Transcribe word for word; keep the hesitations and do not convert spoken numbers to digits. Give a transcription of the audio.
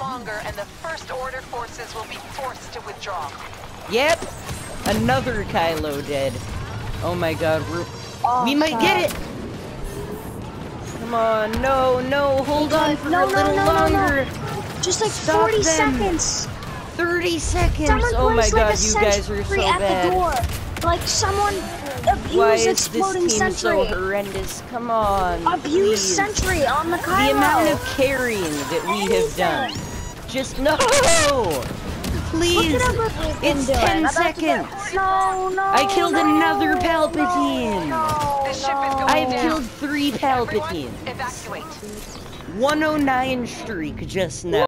longer, and the First Order forces will be forced to withdraw. Yep. Another Kylo dead. Oh my god, we're... Oh, we might God. get it! Come on, no, no, hold on for no, a little no, no, longer. No, no. Just like Stop forty them. seconds. thirty seconds! Someone Oh my placed, like, god, a you guys are so sentry at bad. the door. Like someone abused Why is this exploding team sentry. so horrendous? Come on, Abused please. sentry on the Kylo. The amount of carrying that we have done. Just no! Please! Look at what we've been It's doing. ten About to seconds! get- No, no, I killed no, another no, Palpatine! No, The ship is no. going I've down. killed three Everyone, Palpatines! evacuate. one oh nine streak just now.